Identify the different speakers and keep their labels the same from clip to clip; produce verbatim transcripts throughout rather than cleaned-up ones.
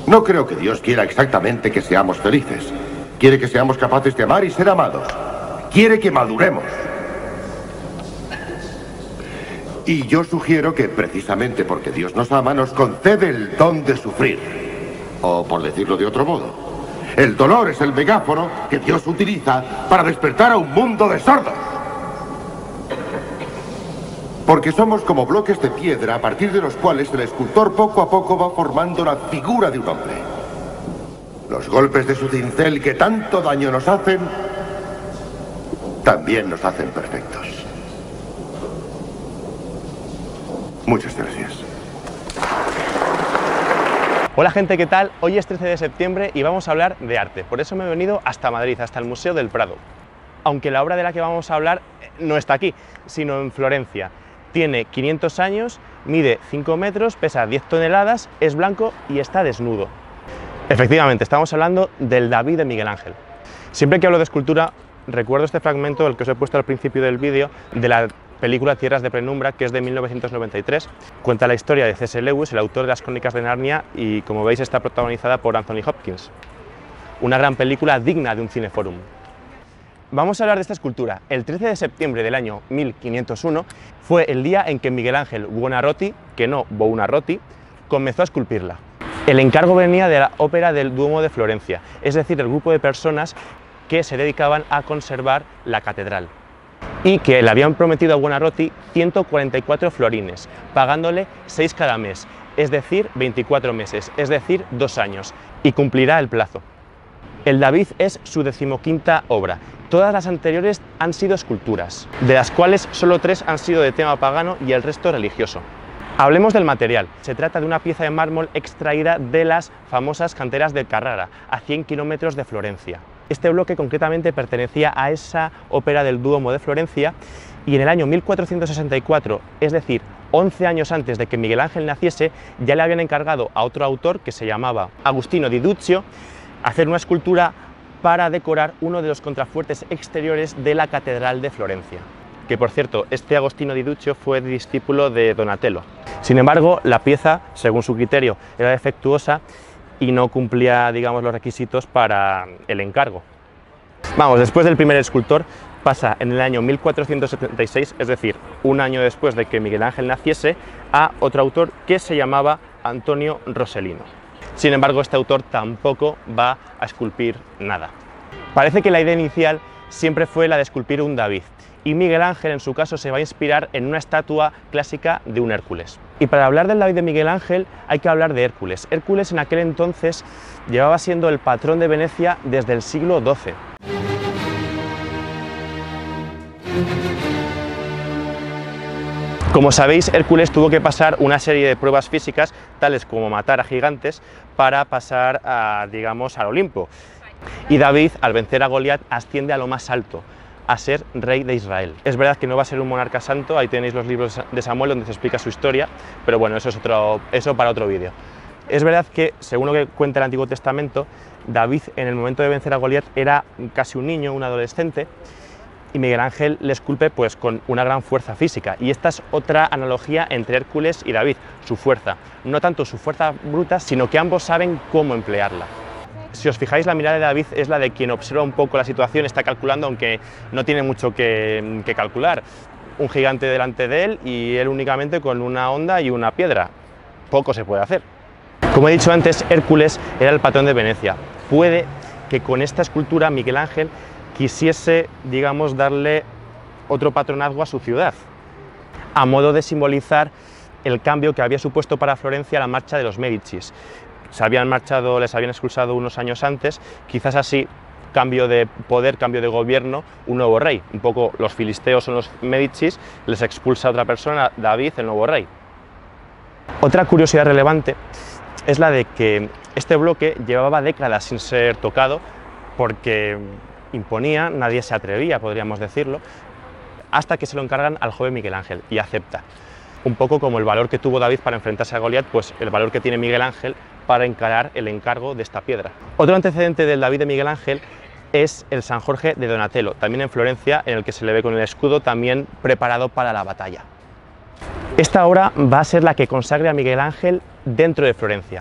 Speaker 1: No creo que Dios quiera exactamente que seamos felices. Quiere que seamos capaces de amar y ser amados. Quiere que maduremos. Y yo sugiero que precisamente porque Dios nos ama, nos concede el don de sufrir. O por decirlo de otro modo, el dolor es el megáfono que Dios utiliza para despertar a un mundo de sordos. Porque somos como bloques de piedra a partir de los cuales el escultor poco a poco va formando la figura de un hombre. Los golpes de su cincel que tanto daño nos hacen, también nos hacen perfectos. Muchas gracias.
Speaker 2: Hola gente, ¿qué tal? Hoy es trece de septiembre y vamos a hablar de arte. Por eso me he venido hasta Madrid, hasta el Museo del Prado. Aunque la obra de la que vamos a hablar no está aquí, sino en Florencia. Tiene quinientos años, mide cinco metros, pesa diez toneladas, es blanco y está desnudo. Efectivamente, estamos hablando del David de Miguel Ángel. Siempre que hablo de escultura, recuerdo este fragmento, el que os he puesto al principio del vídeo, de la película Tierras de Penumbra, que es de mil novecientos noventa y tres. Cuenta la historia de C S Lewis, el autor de las Crónicas de Narnia, y como veis está protagonizada por Anthony Hopkins. Una gran película digna de un cineforum. Vamos a hablar de esta escultura. El trece de septiembre del año mil quinientos uno fue el día en que Miguel Ángel Buonarroti, que no Buonarroti, comenzó a esculpirla. El encargo venía de la Ópera del Duomo de Florencia, es decir, el grupo de personas que se dedicaban a conservar la catedral y que le habían prometido a Buonarroti ciento cuarenta y cuatro florines, pagándole seis cada mes, es decir, veinticuatro meses, es decir, dos años, y cumplirá el plazo. El David es su decimoquinta obra. Todas las anteriores han sido esculturas, de las cuales solo tres han sido de tema pagano y el resto religioso. Hablemos del material. Se trata de una pieza de mármol extraída de las famosas canteras de Carrara, a cien kilómetros de Florencia. Este bloque concretamente pertenecía a esa ópera del Duomo de Florencia y en el año mil cuatrocientos sesenta y cuatro, es decir, once años antes de que Miguel Ángel naciese, ya le habían encargado a otro autor que se llamaba Agostino di Duccio hacer una escultura para decorar uno de los contrafuertes exteriores de la Catedral de Florencia. Que por cierto, este Agostino di Duccio fue discípulo de Donatello. Sin embargo, la pieza, según su criterio, era defectuosa y no cumplía, digamos, los requisitos para el encargo. Vamos, después del primer escultor, pasa en el año mil cuatrocientos setenta y seis, es decir, un año después de que Miguel Ángel naciese, a otro autor que se llamaba Antonio Rossellino. Sin embargo, este autor tampoco va a esculpir nada. Parece que la idea inicial siempre fue la de esculpir un David, y Miguel Ángel en su caso se va a inspirar en una estatua clásica de un Hércules. Y para hablar del David de Miguel Ángel hay que hablar de Hércules. Hércules en aquel entonces llevaba siendo el patrón de Venecia desde el siglo doce. Como sabéis, Hércules tuvo que pasar una serie de pruebas físicas, tales como matar a gigantes, para pasar a, digamos, al Olimpo. Y David, al vencer a Goliat, asciende a lo más alto, a ser rey de Israel. Es verdad que no va a ser un monarca santo, ahí tenéis los libros de Samuel donde se explica su historia, pero bueno, eso es otro, eso para otro vídeo. Es verdad que, según lo que cuenta el Antiguo Testamento, David en el momento de vencer a Goliat era casi un niño, un adolescente, y Miguel Ángel le esculpe pues con una gran fuerza física. Y esta es otra analogía entre Hércules y David, su fuerza. No tanto su fuerza bruta, sino que ambos saben cómo emplearla. Si os fijáis, la mirada de David es la de quien observa un poco la situación, está calculando, aunque no tiene mucho que, que calcular. Un gigante delante de él y él únicamente con una honda y una piedra. Poco se puede hacer. Como he dicho antes, Hércules era el patrón de Venecia. Puede que con esta escultura Miguel Ángel quisiese, digamos, darle otro patronazgo a su ciudad, a modo de simbolizar el cambio que había supuesto para Florencia la marcha de los Médicis. Se habían marchado, les habían expulsado unos años antes, quizás así, cambio de poder, cambio de gobierno, un nuevo rey. Un poco los filisteos son los Médicis, les expulsa a otra persona, David, el nuevo rey. Otra curiosidad relevante es la de que este bloque llevaba décadas sin ser tocado porque imponía, nadie se atrevía, podríamos decirlo, hasta que se lo encargan al joven Miguel Ángel y acepta. Un poco como el valor que tuvo David para enfrentarse a Goliat, pues el valor que tiene Miguel Ángel para encarar el encargo de esta piedra. Otro antecedente del David de Miguel Ángel es el San Jorge de Donatello, también en Florencia, en el que se le ve con el escudo también preparado para la batalla. Esta obra va a ser la que consagre a Miguel Ángel dentro de Florencia.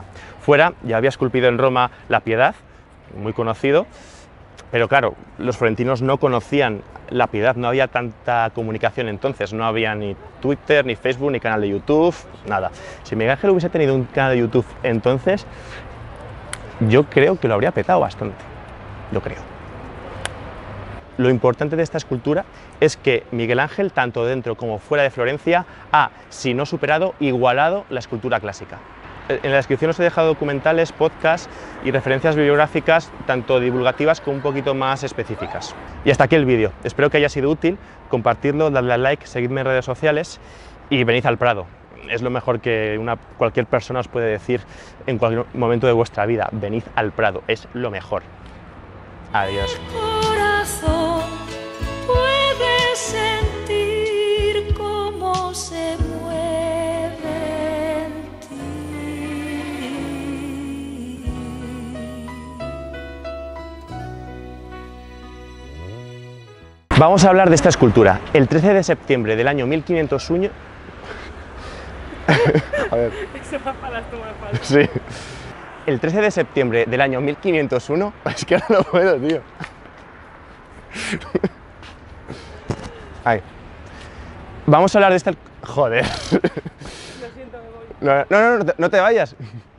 Speaker 2: fuera ya había esculpido en Roma la Piedad, muy conocido, pero claro, los florentinos no conocían la Piedad, no había tanta comunicación entonces, no había ni Twitter, ni Facebook, ni canal de YouTube, nada. Si Miguel Ángel hubiese tenido un canal de YouTube entonces, yo creo que lo habría petado bastante, yo creo. Lo importante de esta escultura es que Miguel Ángel, tanto dentro como fuera de Florencia, ha, si no superado, igualado la escultura clásica. En la descripción os he dejado documentales, podcasts y referencias bibliográficas, tanto divulgativas como un poquito más específicas. Y hasta aquí el vídeo. Espero que haya sido útil, compartidlo, dadle al like, seguidme en redes sociales y venid al Prado. Es lo mejor que una, cualquier persona os puede decir en cualquier momento de vuestra vida. Venid al Prado, es lo mejor. Adiós.
Speaker 3: Puedes sentir cómo se mueve en ti.
Speaker 2: Vamos a hablar de esta escultura. El trece de septiembre del año mil quinientos uno... A ver.
Speaker 4: Eso va para las tomas falsas.
Speaker 2: Sí. El trece de septiembre del año mil quinientos uno... Es que ahora no puedo, tío. Ay. Vamos a hablar de esta... Joder.
Speaker 4: Lo siento, me voy.
Speaker 2: No, no, no, no te, no te vayas.